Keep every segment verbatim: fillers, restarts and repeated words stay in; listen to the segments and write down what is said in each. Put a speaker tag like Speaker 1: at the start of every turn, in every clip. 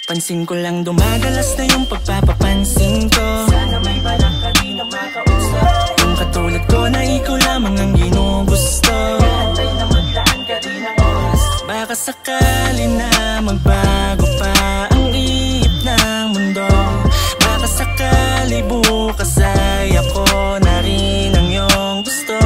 Speaker 1: Pansin ko lang dumadalas na yung pagpapapansin ko.
Speaker 2: Sana may balak ka di na makausap.
Speaker 1: Yung katulad ko na ikaw lamang ang ginugusto.
Speaker 2: Kahantay na maglaan ka di ng oras.
Speaker 1: Baka sakali na magbago pa ang ihip ng mundo. Baka sakali bukas ay ako na rin ang iyong gusto.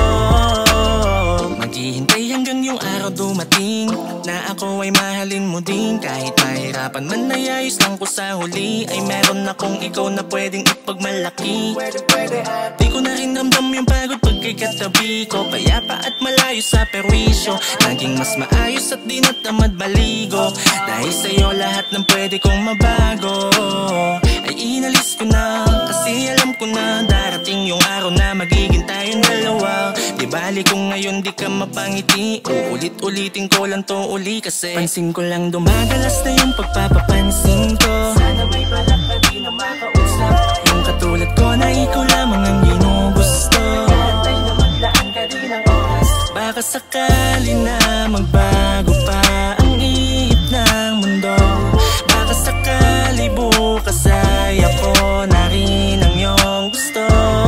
Speaker 1: Maghihintay hanggang yung araw dumating na ako ay mahalin mo din. Kahit mahirapan man ay ayos lang ko sa huli. Ay meron akong ikaw na pwedeng ipagmalaki.
Speaker 2: Pwede pwede at
Speaker 1: di ko na rin ramdam yung pagod pagkikatabi ko. Payapa at malayo sa perwisyo. Naging mas maayos at di na tamad maligo. Dahil sa'yo lahat ng pwede kong mabago ay inalis ko na. Kasi alam ko na darating yung araw na magiging tayong dalawa. Di bali kung ngayon di ka mapangiti, uulit-ulitin ko lang to uli. Kasi pansin ko lang dumadalas na yung pagpapapansin ko.
Speaker 2: sana may balak ka di na makausap.
Speaker 1: Yung katulad ko na ikaw lamang ang ginugusto.
Speaker 2: Kahantay na maglaan ka di ng oras.
Speaker 1: Baka sakali na magbago pa ang ihip ng mundo. Baka sakali bukas ay ako na rin ang iyong gusto.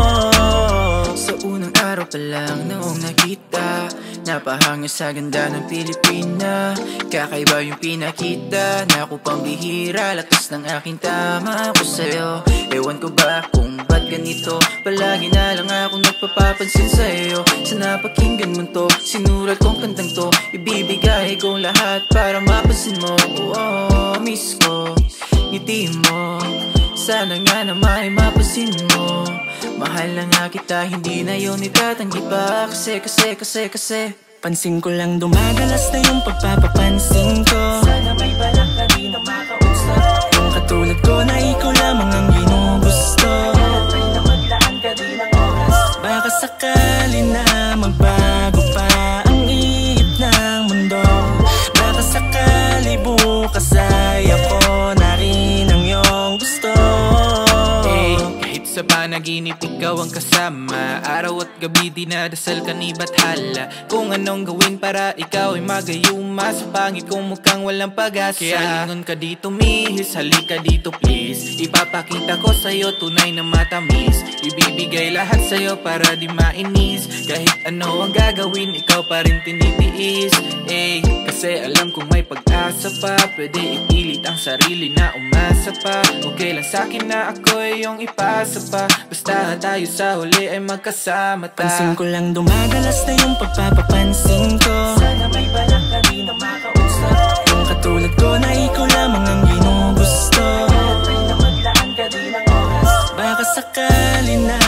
Speaker 3: Sa unang araw pa lang noong nakita, napahanga sa ganda ng Pilipina. Kakaiba yung pinakita, naku pambihira, lakas ng aking tama ako sa'yo. Ewan ko ba kung ba't ganito, palagi na lang akong nagpapapansin sa'yo. Sana pakinggan mo to, sinulat kong kantang to, ibibigay kong lahat para mapansin mo. Oh, miss ko, ngiti mo, sana nga naman ay mapansin mo. Mahal na nga kita, hindi na yun itatanggi pa. Kasi, kasi, kasi, kasi
Speaker 1: pansin ko lang dumadalas na yung pagpapapansin ko.
Speaker 2: Sana may balak ka di na makausap.
Speaker 1: Yung katulad ko na ikaw lamang ang ginugusto.
Speaker 2: Kahantay na maglaan ka di ng oras.
Speaker 1: Baka sakali na magbago pa ang ihip ng mundo. Baka sakali bukas ay ako na rin ang iyong gusto.
Speaker 3: hey, kahit sa panaginip ikaw ang kasama, araw at gabi dinadasal ka ni Bathala. Kung anong gawin para ikaw ay magayuma, sa pangit kong mukhang walang pag-asa. Kaya lingon ka dito mihis, halika dito please. Ipapakita ko sa'yo tunay na matamis. Ibibigay lahat sa'yo para di mainis. Kahit ano ang gagawin, ikaw pa rin tinitiis. Ey, kasi alam kong may pag-asa pa. Pwede ipilit ang sarili na umasa pa. Okay lang sa'kin na ako ay yung ipasa pa. Basta tayo sa huli ay magkasama ta.
Speaker 1: Pansin ko lang dumadalas na yung pagpapapansin ko.
Speaker 2: Sana may balak ka di na makausap.
Speaker 1: Yung katulad ko na ikaw lamang ang ginugusto.
Speaker 2: Kahantay na maglaan ka di ng oras.
Speaker 1: Baka sakali na